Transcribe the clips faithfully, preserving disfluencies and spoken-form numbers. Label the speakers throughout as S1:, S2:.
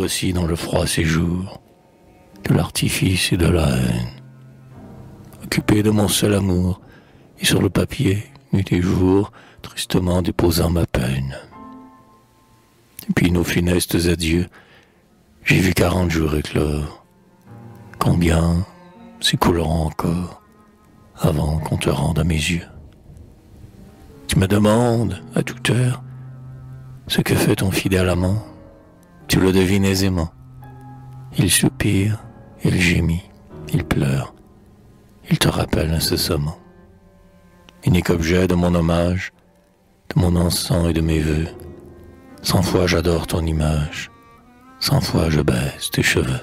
S1: voici dans le froid séjour de l'artifice et de la haine, occupé de mon seul amour, et sur le papier, nuit et jour, tristement déposant ma peine. Depuis nos funestes adieux, j'ai vu quarante jours éclore. Combien s'écouleront encore avant qu'on te rende à mes yeux? Tu me demandes, à toute heure, ce que fait ton fidèle amant. Tu le devines aisément. Il soupire, il gémit, il pleure, il te rappelle incessamment. Unique objet de mon hommage, de mon encens et de mes vœux, cent fois j'adore ton image, cent fois je baise tes cheveux.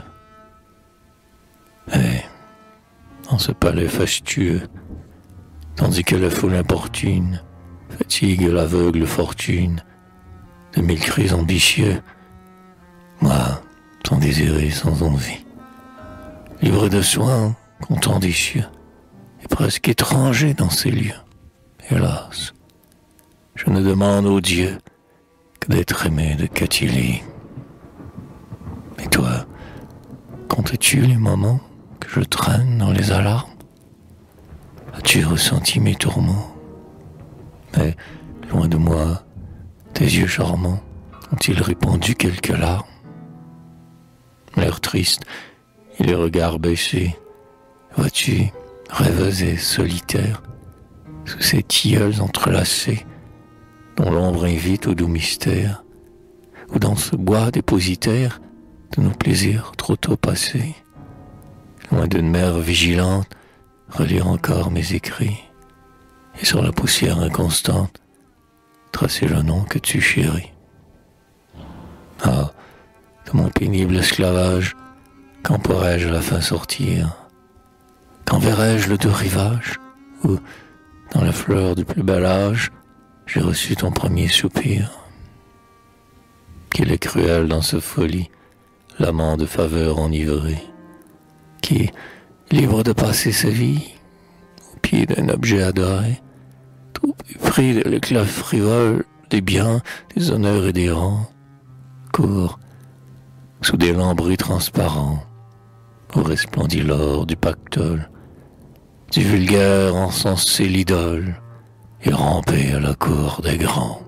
S1: Et, dans ce palais fastueux, tandis que la foule importune fatigue l'aveugle fortune de mille cris ambitieux, moi, sans désirer, sans envie, libre de soins, content des cieux, et presque étranger dans ces lieux. Hélas, je ne demande au Dieu que d'être aimé de Catilly. Et toi, comptes-tu les moments que je traîne dans les alarmes? As-tu ressenti mes tourments? Mais, loin de moi, tes yeux charmants ont-ils répandu quelques larmes? L'air triste et les regards baissés, vois-tu, rêveuse et solitaire, sous ces tilleuls entrelacés, dont l'ombre invite au doux mystère, ou dans ce bois dépositaire de nos plaisirs trop tôt passés, loin d'une mère vigilante, relire encore mes écrits, et sur la poussière inconstante, tracer le nom que tu chéris. Ah, de mon pénible esclavage, quand pourrais-je à la fin sortir? Quand verrai-je le doux rivage, où, dans la fleur du plus bel âge, j'ai reçu ton premier soupir? Qu'il est cruel dans ce folie, l'amant de faveur enivré, qui, libre de passer sa vie, au pied d'un objet adoré, trop pris de l'éclat frivole des biens, des honneurs et des rangs, court sous des lambris transparents, où resplendit l'or du pactole, du vulgaire encensé l'idole, et rampé à la cour des grands.